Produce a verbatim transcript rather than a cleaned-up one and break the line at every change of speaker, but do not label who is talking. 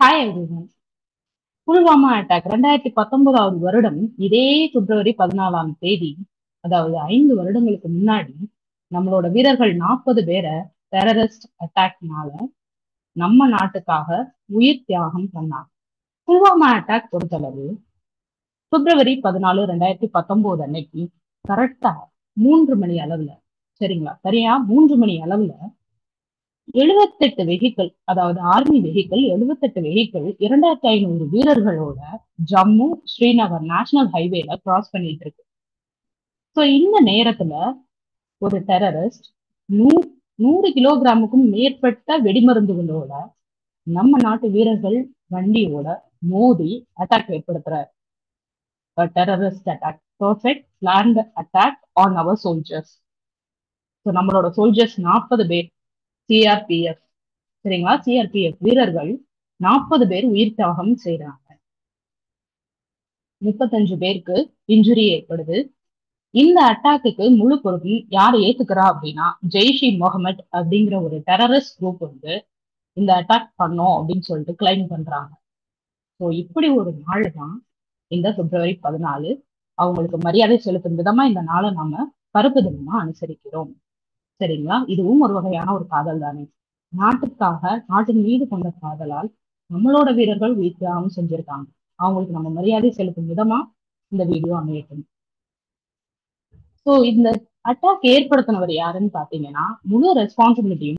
Hi everyone. Pulwama attack ரெண்டாயிரத்தி பத்தொன்பதாவது வருடம் இதே பிப்ரவரி பதினாலாம் தேதி, அதாவது ஐந்து வருடங்களுக்கு முன்னாடி நம்மளோட வீரர்கள் நாற்பது பேரை டெரரிஸ்ட் அட்டாக்னால நம்ம நாட்டுக்காக உயிர் தியாகம் பண்ணாங்க. புல்வாமா அட்டாக் பொறுத்தளவு பிப்ரவரி பதினாலு ரெண்டாயிரத்தி பத்தொன்பது அன்னைக்கு கரெக்டா மூன்று மணி அளவுல சரிங்களா சரியா மூன்று மணி அளவுல எழுபத்தெட்டு வெஹிக்கிள், அதாவது ஆர்மி வெஹிக்கிள் எழுபத்தெட்டு வெஹிக்கிள் இரண்டாயிரத்தி ஐநூறு வீரர்களோட ஜம்மு ஸ்ரீநகர் நேஷனல் ஹைவேல கிராஸ் பண்ணிட்டு இருக்கு. ஸோ இந்த நேரத்துல ஒரு டெரரிஸ்ட் நூ நூறு கிலோகிராமுக்கும் மேற்பட்ட வெடிமருந்துகளோட நம்ம நாட்டு வீரர்கள் வண்டியோட மோதி அட்டாக் ஏற்படுத்துறாரு. Terrorist attack, perfect planned attack on our soldiers. So நம்மளோட சோல்ஜர்ஸ் நாற்பது பேர் சிஆர்பிஎஃப், சரிங்களா, சிஆர்பிஎஃப் வீரர்கள் நாற்பது பேர் உயிர் தியாகம் செய்யறாங்க. முப்பத்தஞ்சு பேருக்கு இன்ஜுரி ஏற்படுது. இந்த அட்டாக்கு முழு பொறுப்பு யார் ஏத்துக்கிறா அப்படின்னா, ஜெய்ஷ் இ முகமது அப்படிங்கிற ஒரு டெரரிஸ்ட் குரூப் வந்து இந்த அட்டாக் பண்ணோம் அப்படின்னு சொல்லிட்டு கிளைம் பண்றாங்க. ஸோ இப்படி ஒரு நாள் தான் இந்த பிப்ரவரி பதினாலு. அவங்களுக்கு மரியாதை செலுத்தும் விதமா இந்த நாளை நாம கருப்பு தினமா அனுசரிக்கிறோம். சரிங்களா, இதுவும் ஒரு வகையான ஒரு காதல் தானே. நாட்டுக்காக, நாட்டின் மீது கொண்ட காதலால் நம்மளோட வீரர்கள் உயிர் தியாகம் செஞ்சிருக்காங்க. அவங்களுக்கு நம்ம மரியாதை செலுத்தும் விதமா இந்த வீடியோ அமையட்டும். ஸோ இந்த அட்டாக் ஏற்படுத்தினவர் யாருன்னு பாத்தீங்கன்னா, முழு ரெஸ்பான்சிபிலிட்டியும்